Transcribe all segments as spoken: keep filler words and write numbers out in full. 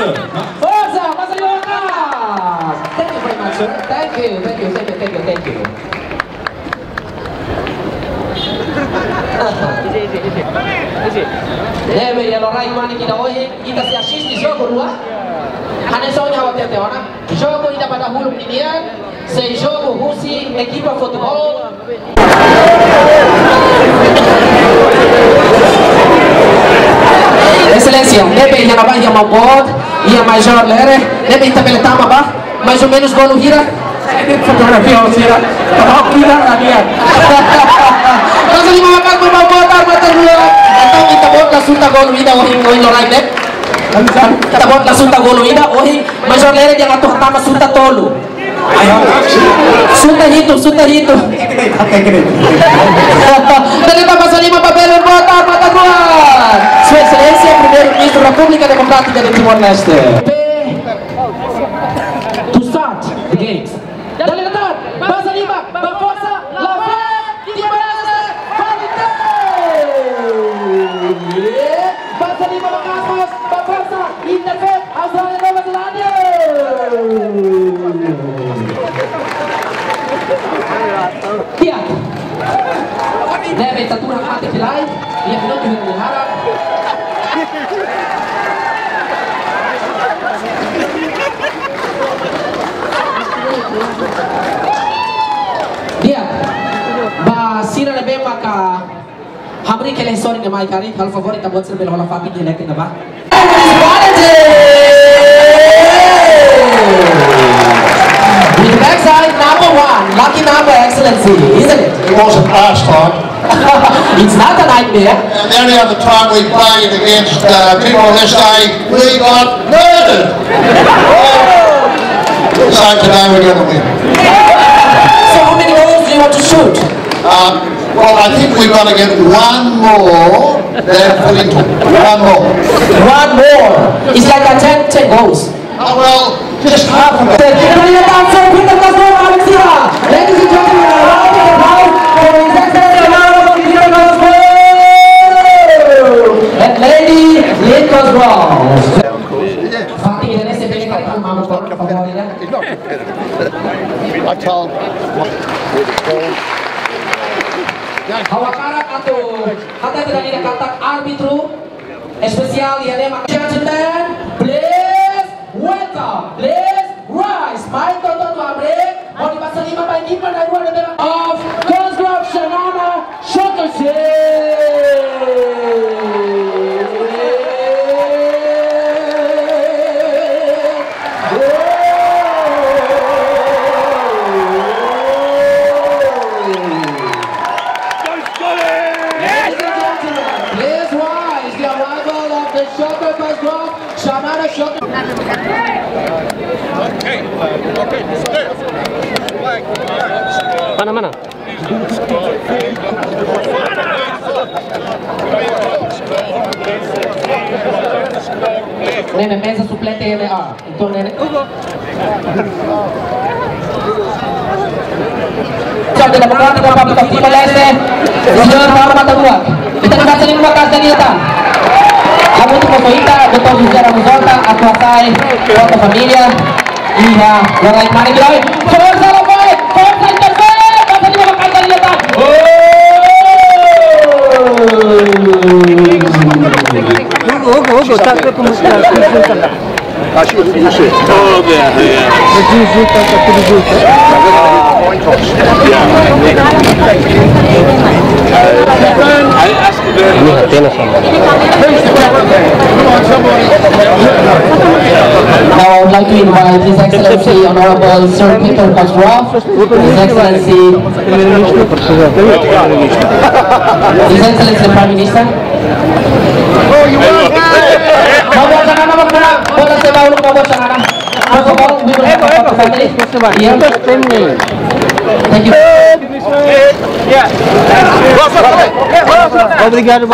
sir. Forza, Mas Lima Bakas. Thank you very much, sir. Thank you, thank you, thank you, thank you, thank you. Deve allora rimane chi da voi, kita si assiste jogo dua. Hanya soalnya khawatir teona. Jogo ida pada hulu pilihan. Se jogo husi equipa futebol. Excelência, deve já na barra uma bot, ia major lere, deve tabeletar uma barra, mais ou menos gol no vira. Fotografia ao vira, tá vira na minha. Mas ali mau makan mau botar mata dulu. Atau kita buat langsung tak gol ida ohi ohi lorai deh. Kita buat langsung tak gol ida ohi major lere jangan tuh tama sunta tolu. Sunta itu, sunta itu. Dari tambah lima papel botar mata gol. Sua Excelência Primeiro-Ministro da República Democrática de Timor-Leste. To start the games. Dali letar, basa lima, berforça, lava, Timor-Leste, valide! Basa lima, Bakas, berforça, intercept, Austrália, Nova Zelândia! Lihat, Neve tatura mati pilai, dia belum dengan harap. Dia, ba sira lebe maka hamri kele sorry ne mai kari hal favorit buat serbe hola fapi dia lekin ba. With backside number one, lucky number excellency, isn't it? It wasn't last time. It's not a nightmare. And the only other time we played against uh, Timor-Leste, we got murdered. So today we're going to win. So how many goals do you want to shoot? Um, well, I think we've got to get one more than Wellington. One more. One more. It's like a ten, ten goals. Oh, well, just half of it. Ladies and gentlemen, a round of applause for His Excellency Peter Cosgrove. And Lady Lynn Cosgrove. Fatih Indonesia pilih kali kamu mau kok favornya? I told Hawakara atau kata tidak dikatakan arbitru especial yang nama gentlemen, please welcome, please rise. Mari tonton break. Mau dipasang lima main kiper dari luar negara of Cosgrove Shanana Shokose. Mana-mana? Nenek mesa suplente N A. Itu nenek. Jadi Demokratik Republik of Timor-Leste, Señor Muhammad Aguak. Kita dapat saling makas dan datang. Kamu untuk kita betul bicara musolta, aku asai, foto familia, iya, orang mana gila? Forza la boy, forza intercept, basta di makas dan datang. Oh, oh, oh, tak ada pemusnah, pemusnah. Acho que isso. Oh, yeah, yeah. Ini hatinya sama. Now I would like to invite His Excellency Honorable Sir Peter Cosgrove, His Excellency, His Excellency the Prime Minister. Mau buat sana, mau buat sana, bola saya mau mau buat sana. Mau buat we will have a family. Yeah. Thank you. Yeah. Obrigado.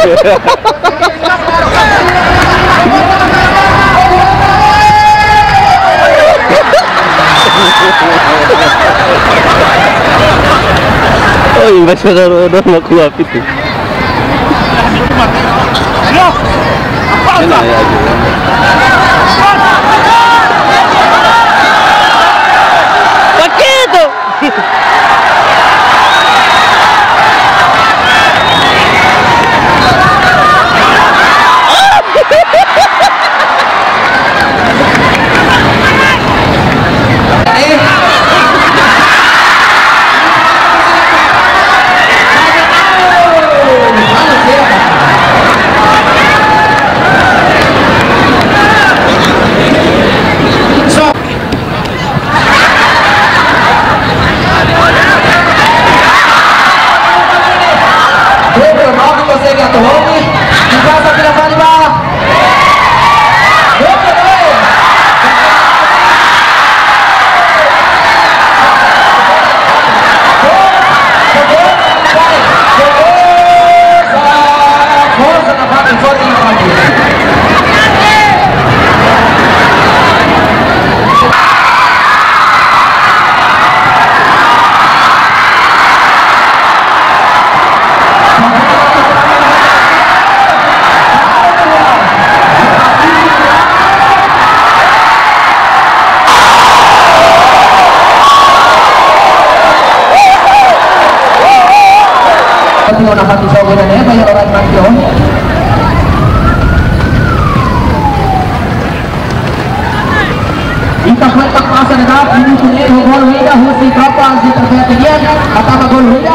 Oh, invasi udah nakuha itu. Enak ya juga. Pakai itu. Una hati sa buena ne bayar orang mati on. Ita kuat tak masa na ini punya gol hida husi kapan si terkait dia kata gol hida.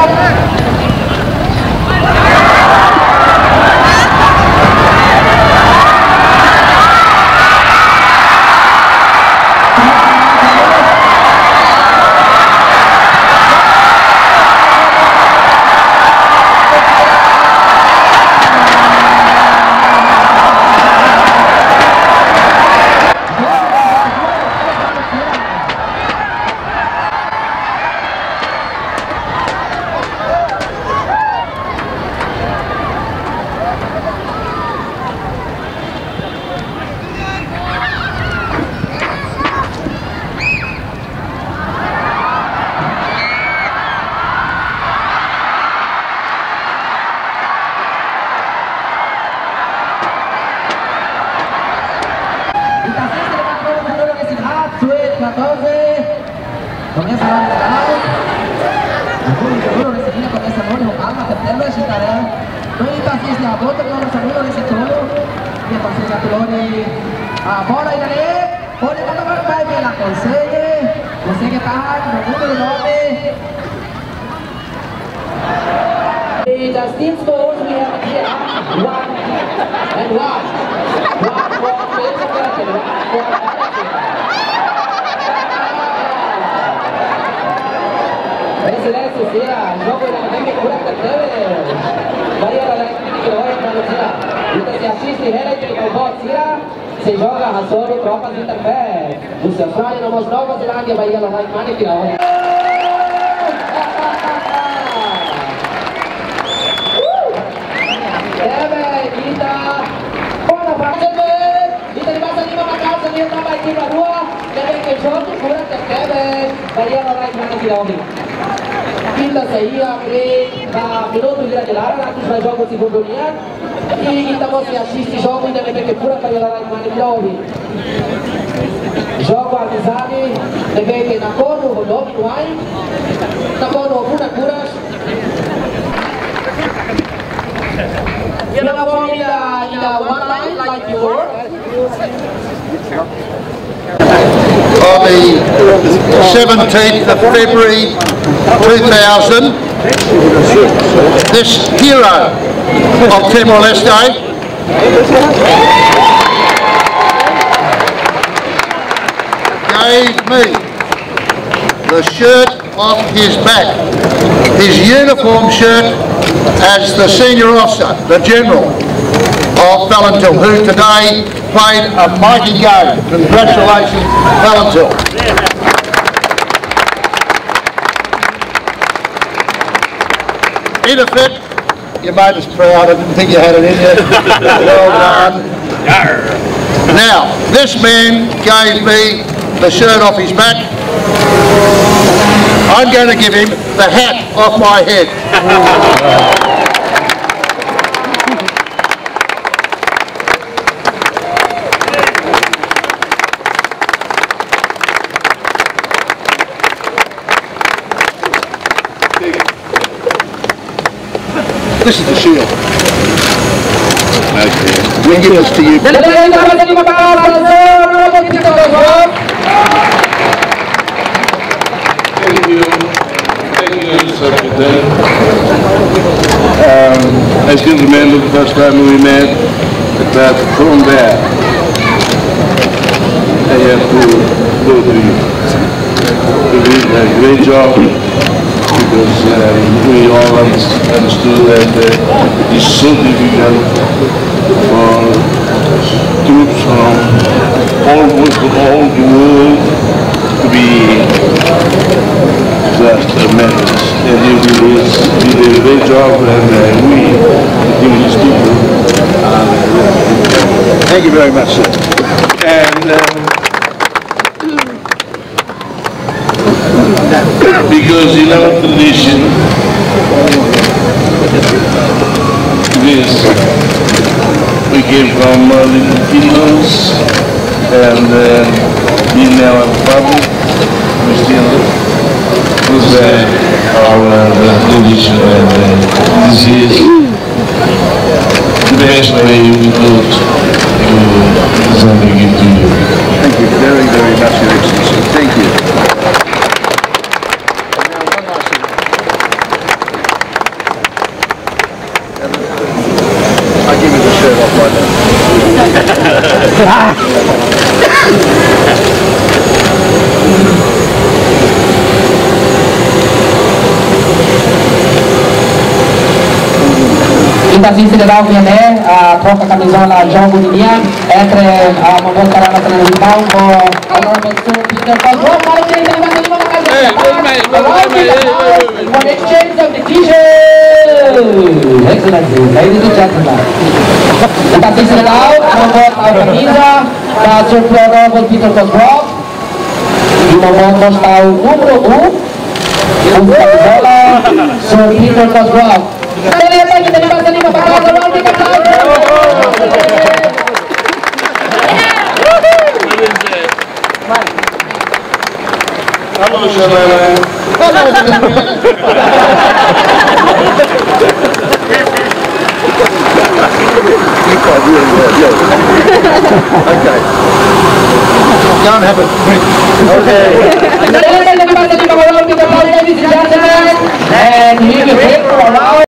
Comienza a dar el seguida comienza a dar calma, tercero es Chitara. No hay pasis la bota con los amigos de Chitolo. Y entonces ya Tulori ahora iré. Pone cuando va a caer la consegue. Consegue tajar, no número nueve. The team scores we have here one and one. One for Major Curtin, one for Excelência, Cia, jogo da Neve Cura Cateve. Bahia da Neve Cura Cateve. Então se assiste Heritage com o Cia, se joga a Soro, tropas interfé. O seu sonho não mostrou Nova Zelândia, Bahia da Neve Cura. Deve, kita. Bola para Deve. Kita di masa lima makau sendiri tambah kita dua. Deve que jogo Cura Cateve. Bahia da Neve Cura. Kita saía a minuto de gelar na tua jogo de Bondonia e então você assiste jogo e deve ter pura para gelar mais de nove. Jogo amizade deve ter na cor no nove no ai na cor no pura curas. You know what in the in the one line like before. On the seventeenth of February two thousand, this hero of Timor-Leste gave me the shirt off his back, his uniform shirt as the senior officer, the General of Valentil, who today played a mighty game. Congratulations, Valentil. In effect, You made us proud. I didn't think you had it in you. Well done. Now, this man gave me the shirt off his back. I'm going to give him the hat off my head. This is the shield. Okay. We give this to you. Thank you. Thank you, Secretary. Um, I still remember the first time we met, but from there, I have to go to you. You did a great job, because um, we all understood that uh, it is so difficult for troops from almost all the world to be disaster members. And you did, this, you did a great job, and uh, we, the English people, uh, Thank you very much, sir. and um, because in our tradition, this, we came from uh, little kingdoms, and uh, being now a republic, we still was uh, our uh, tradition, and uh, this is the best way we could to presenting it to you. Thank you very, very much, Your Excellency. Thank you. I'll give you the shirt off right now. Invasi federal viene a troca camisola Jogo Linian, entre a Momon Karana Tanahitao, o Honorable Sir Peter Cosgrove, for exchange of the t-shirt. Excellency, ladies and gentlemen. Invasi federal, membuat camisa, Sir Honorable Peter Cosgrove, di Momon Mostau Numero U, untuk camisola Sir Peter Cosgrove. Kita lihat lagi dari bahasa lima bakal ada round tiga tahun. Halo, saudara. Okay. Go and have a drink. Okay. Kita lihat dari bahasa lima bakal ada round tiga tahun, ladies and gentlemen. And here we go for a round.